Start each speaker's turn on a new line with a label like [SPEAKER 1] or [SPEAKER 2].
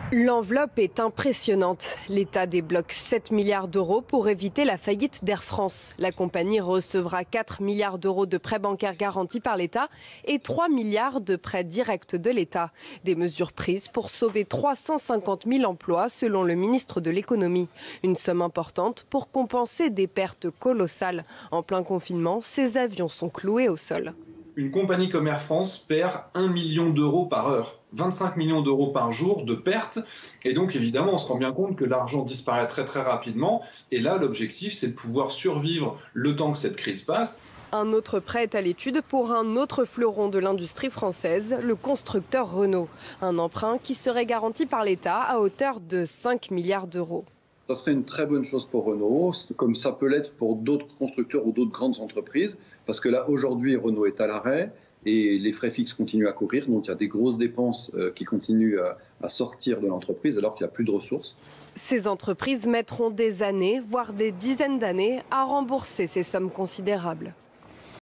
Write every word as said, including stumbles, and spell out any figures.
[SPEAKER 1] L'enveloppe est impressionnante. L'État débloque sept milliards d'euros pour éviter la faillite d'Air France. La compagnie recevra quatre milliards d'euros de prêts bancaires garantis par l'État et trois milliards de prêts directs de l'État. Des mesures prises pour sauver trois cent cinquante mille emplois selon le ministre de l'Économie. Une somme importante pour compenser des pertes colossales. En plein confinement, ces avions sont cloués au sol.
[SPEAKER 2] Une compagnie comme Air France perd un million d'euros par heure, vingt-cinq millions d'euros par jour de pertes. Et donc évidemment, on se rend bien compte que l'argent disparaît très très rapidement. Et là, l'objectif, c'est de pouvoir survivre le temps que cette crise passe.
[SPEAKER 1] Un autre prêt est à l'étude pour un autre fleuron de l'industrie française, le constructeur Renault. Un emprunt qui serait garanti par l'État à hauteur de cinq milliards d'euros.
[SPEAKER 3] Ça serait une très bonne chose pour Renault, comme ça peut l'être pour d'autres constructeurs ou d'autres grandes entreprises, parce que là, aujourd'hui, Renault est à l'arrêt et les frais fixes continuent à courir, donc il y a des grosses dépenses qui continuent à sortir de l'entreprise alors qu'il n'y a plus de ressources.
[SPEAKER 1] Ces entreprises mettront des années, voire des dizaines d'années, à rembourser ces sommes considérables.